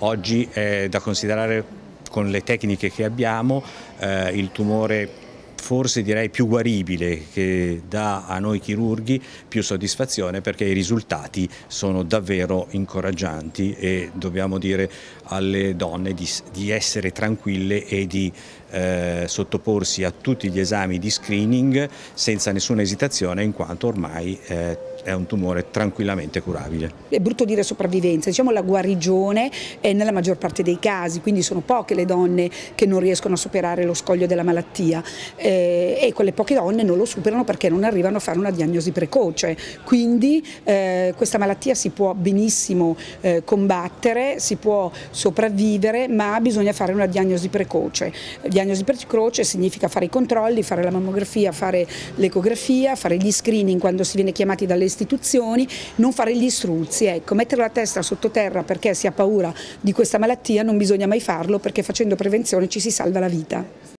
oggi è da considerare, con le tecniche che abbiamo, il tumore forse direi più guaribile, che dà a noi chirurghi più soddisfazione, perché i risultati sono davvero incoraggianti e dobbiamo dire alle donne di essere tranquille e di sottoporsi a tutti gli esami di screening senza nessuna esitazione, in quanto ormai è un tumore tranquillamente curabile. È brutto dire sopravvivenza, diciamo la guarigione è nella maggior parte dei casi, quindi sono poche le donne che non riescono a superare lo scoglio della malattia e quelle poche donne non lo superano perché non arrivano a fare una diagnosi precoce, quindi questa malattia si può benissimo combattere, si può sopravvivere, ma bisogna fare una diagnosi precoce. Diagnosi precoce significa fare i controlli, fare la mammografia, fare l'ecografia, fare gli screening quando si viene chiamati dalle istituzioni, non fare gli struzzi, ecco, mettere la testa sottoterra perché si ha paura di questa malattia non bisogna mai farlo, perché facendo prevenzione ci si salva la vita.